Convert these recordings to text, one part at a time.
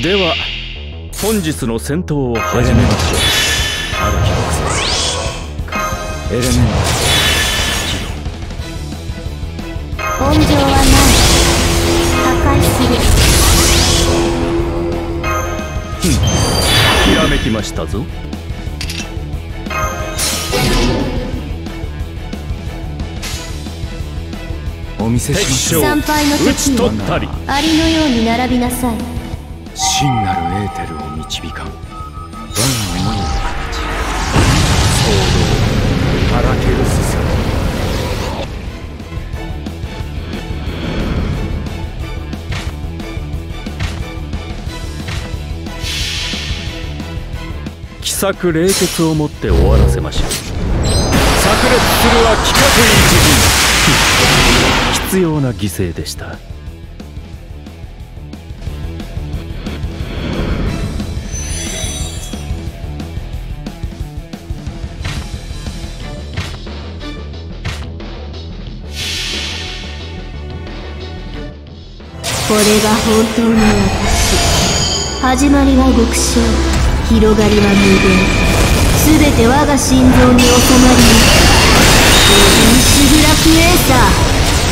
では本日の戦闘を始めましょう。ある日のエレメンタル温情はない。破壊する。 ひらめきましたぞ。お見せしましょう。 参拝の敵をアリのように並びなさい。 真なるエーテルを導かん我が思いの形、騒動アラケルスさ。奇策冷徹をもって終わらせましょう。炸裂するは規格一陣必要な犠牲でした。 これが本当の私。始まりは極小、広がりは無限。すべて我が心臓に収まり、シグラクエーサー。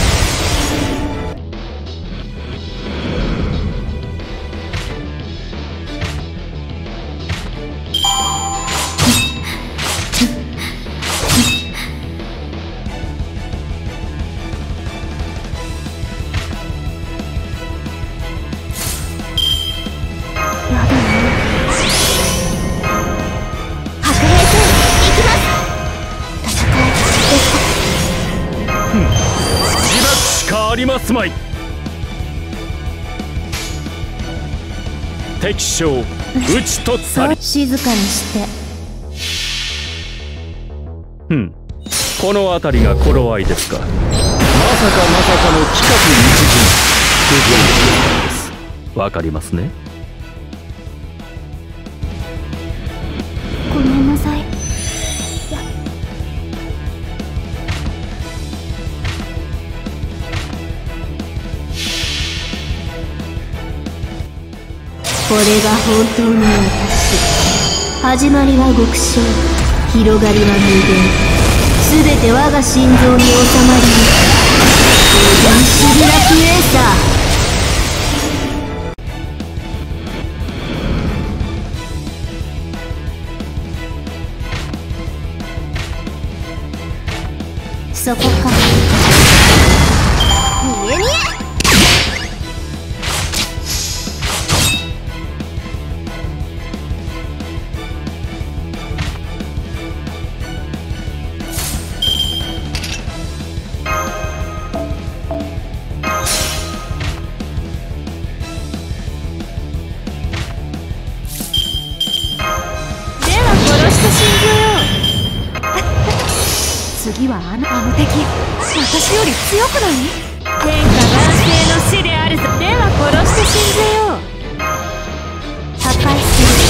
ありますまい。敵将討ち取ったり。 静かにして。 この辺りが頃合いですか。まさかの規格一陣不条です。わかりますね。 ごめんなさい。これが本当の私。始まりは極小、広がりは無限。すべて我が心臓に収まり、シグラクエーサー。そこか。見え見え。次はあの敵、私より強くない？天下万世の死であるぞ。では殺して信じよう。破壊す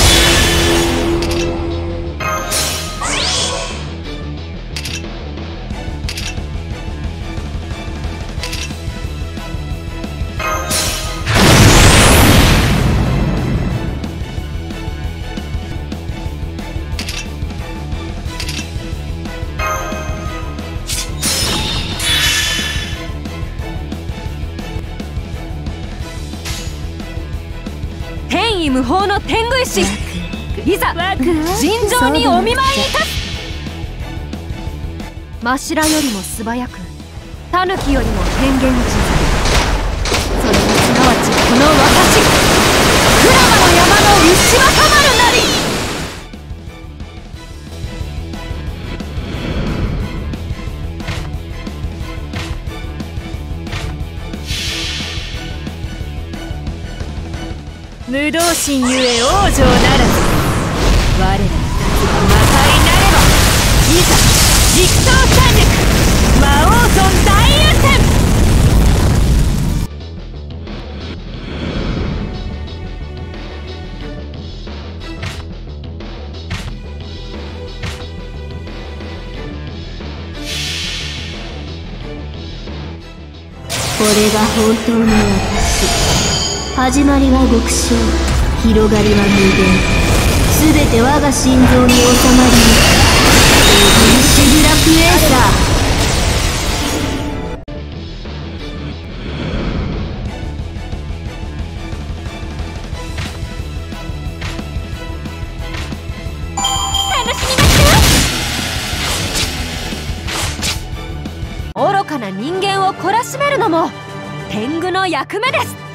無法の天狗石、いざ尋常にお見舞いに立つ。真白よりも素早く、狸よりも変幻自在。それがすなわちこの私、鞍馬の山の牛若丸なり。無道心ゆえ往生ならず、我らに立つが魔界なれば、いざ実装三略魔王尊大優先。 これが本当の私。始まりは極小、 広がりは無限、全て我が心臓に収まり、シグラクエーサー。 愚かな人間を懲らしめるのも天狗の役目です。